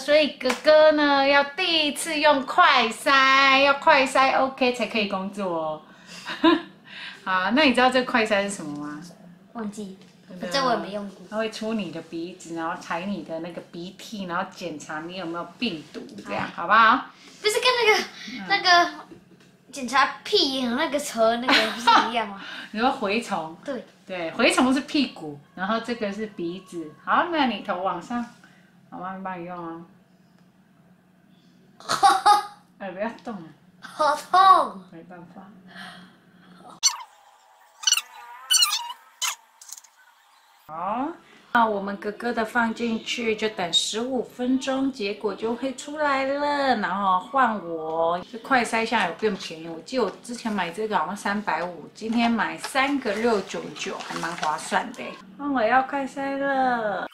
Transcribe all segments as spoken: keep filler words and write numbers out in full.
所以哥哥呢要第一次用快筛，要快筛 OK 才可以工作哦。好，那你知道这快筛是什么吗？ 忘记，这我也没用过。 它会戳你的鼻子，然后采你的那个鼻涕，然后检查你有没有病毒，这样好不好？ 不是跟那个、嗯、那个检查屁眼那个车那个不是一样吗？ 你说蛔虫？ 对对，蛔虫是屁股，然后这个是鼻子。好，那你头往上，我慢慢帮你用哦。哎，不要动了。 好痛！ 没办法。好，那我们哥哥的放进去，就等十五分钟，结果就会出来了。然后换我，这快筛现在有变便宜。我记得我之前买这个好像三百五，今天买三个六九九，还蛮划算的。那我要快筛了。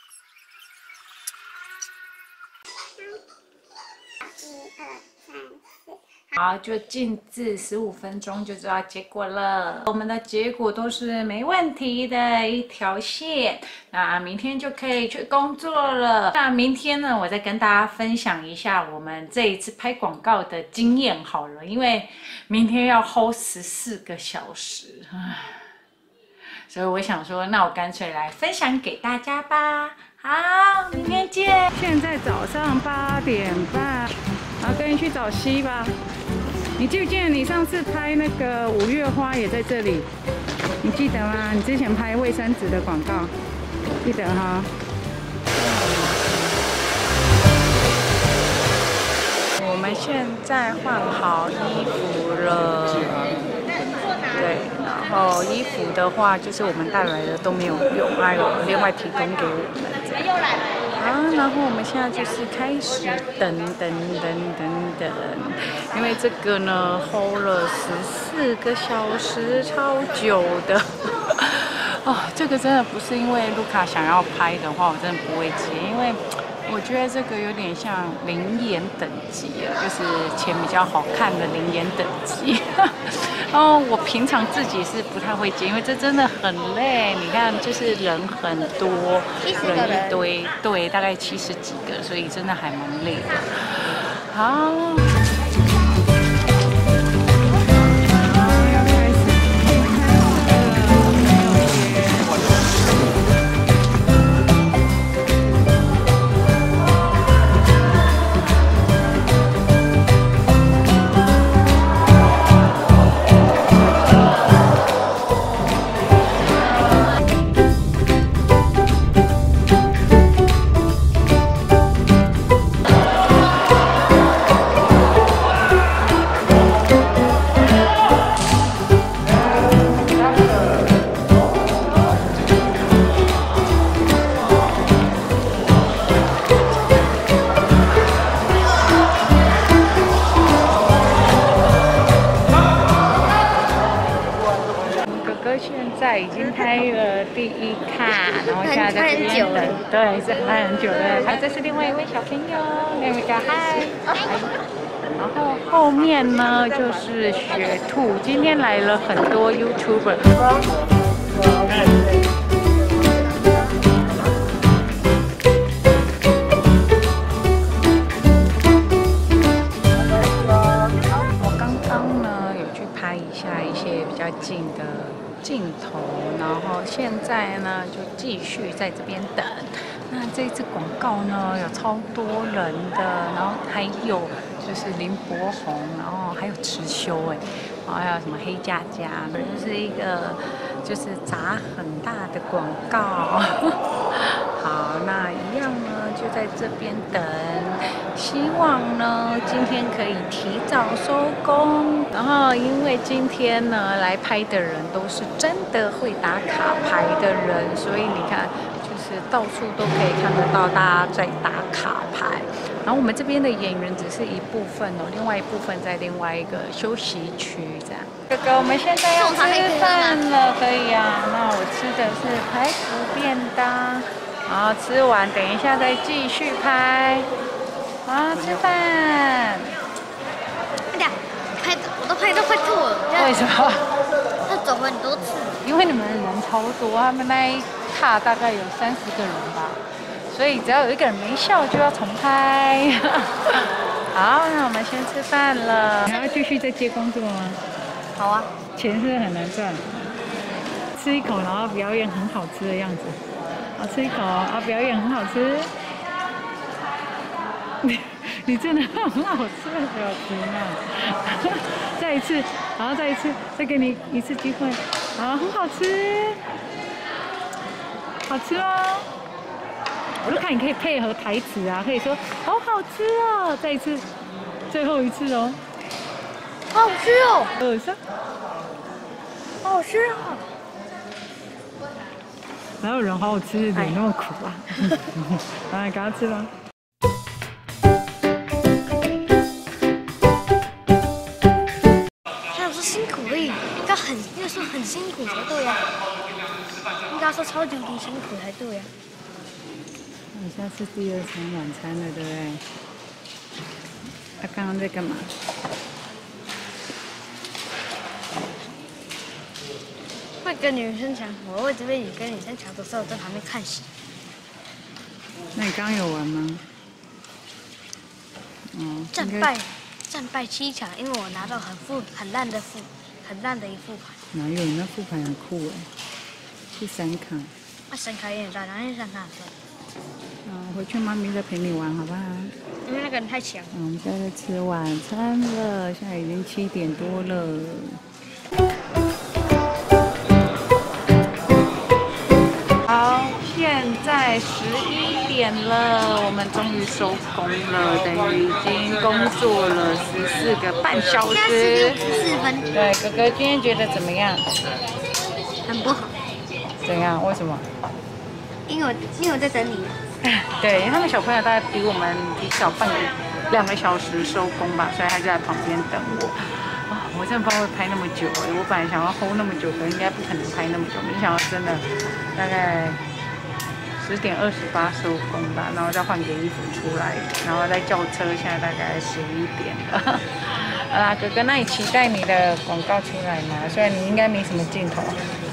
好，就静置十五分钟就知道结果了。我们的结果都是没问题的一条线，那明天就可以去工作了。那明天呢，我再跟大家分享一下我们这一次拍广告的经验好了，因为明天要 hold 十四个小时，所以我想说，那我干脆来分享给大家吧。好，明天见。现在早上八点半，好，跟你去找西吧。你记不记得你上次拍那个五月花也在这里？你记得吗？你之前拍卫生纸的广告，记得哈。我们现在换好衣服了，对，然后衣服的话，就是我们带来的都没有用，还有另外提供给我们。好，然后我们现在就是开始等等等等等，因为这个呢 hold 了十四个小时，超久的。哦，这个真的不是因为卢卡想要拍的话，我真的不会接，因为我觉得这个有点像灵眼等级啊，就是钱比较好看的灵眼等级。然后我平常自己是不太会接，因为这真的很累。你看，就是人很多，人一堆，对，大概七十几个，所以真的还蛮累的。好。已经拍了第一卡，然后现在在这边等，对，是拍很久了。还有这是另外一位小朋友，那位叫嗨，然后后面呢就是雪兔，今天来了很多 YouTuber。我刚刚呢有去拍一下一些比较近的镜头，然后现在呢就继续在这边等。那这次广告呢有超多人的，然后还有就是林柏宏，然后还有池修哎，然后还有什么黑佳佳，就是一个就是砸很大的广告。好，那一样呢就在这边等，希望呢今天可以提早收工。然后因为今天呢来拍的人都是真的会打卡牌的人，所以你看就是到处都可以看得到大家在打卡牌。然后我们这边的演员只是一部分哦，另外一部分在另外一个休息区这样。哥哥，我们现在要吃饭了，可以啊。那我吃的是排骨便当。然后吃完，等一下再继续拍。好，吃饭。 哎呀，拍的我都拍到快吐了。 为什么？ 他走很多次。 因为你们人超多，他们那一卡大概有三十个人吧， 所以只要有一个人没笑，就要重拍。好，那我们先吃饭了。你还要继续在接工作吗？ 好啊。 钱是不是很难赚？吃一口，然后表演很好吃的样子。好，吃一口，然后表演很好吃。你你真的很好吃的表情啊！再一次，然后再一次，再给你一次机会。好，很好吃，好吃哦！我就看你可以配合台词啊，可以说好好吃哦。再一次，最后一次哦。 好好吃哦！ 二三， 好好吃哦！ 哪有人好好吃，脸那么苦啊？来，赶快吃吧。 他有说辛苦而已，应该很，应该说很辛苦才对呀、啊。应该说超级无敌辛苦才对呀、啊。 你现在是第二餐晚餐了，对不对？他刚刚在干嘛？ 会跟女生抢，我会这边也跟女生抢的时候在旁边看戏。 那你刚刚有玩吗？嗯。 战败，战败七场，因为我拿到很副很烂的副，很烂的一副牌。 哪有？那副牌很酷哎，是闪卡。 那闪卡也很大，然后闪卡很帅。 嗯，回去妈咪再陪你玩，好不好？ 因为那个人太强。 嗯，我们现在在吃晚餐了，现在已经七点多了。好，现在十一点了，我们终于收工了，等于已经工作了十四个半小时。 十四分。 对，哥哥今天觉得怎么样？ 很不好。 怎样？为什么？ 因为我因为我在等你。 对，他们小朋友大概比我们提早半个两个小时收工吧，所以他就在旁边等我。啊、哦，我真的不知道会拍那么久哎，我本来想要 hold 那么久，可应该不可能拍那么久，没想到真的大概十点二十八收工吧，然后再换个衣服出来，然后再叫车，现在大概十一点了。啊，哥哥，那你期待你的广告出来吗？虽然你应该没什么镜头。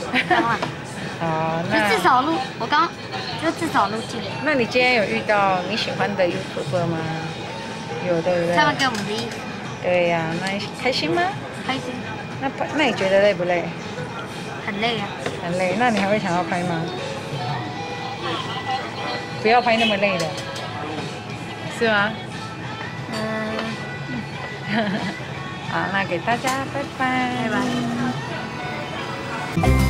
好，那就至少录，我刚就至少录进。 那你今天有遇到你喜欢的 YouTuber 吗？有，对不对？ 他们给我们的衣服。 对呀、啊，那你开心吗？ 开心。 那拍，那你觉得累不累？ 很累啊。很累，那你还会想要拍吗？不要拍那么累的，是吗？ 嗯。 好，那给大家拜拜。 拜拜。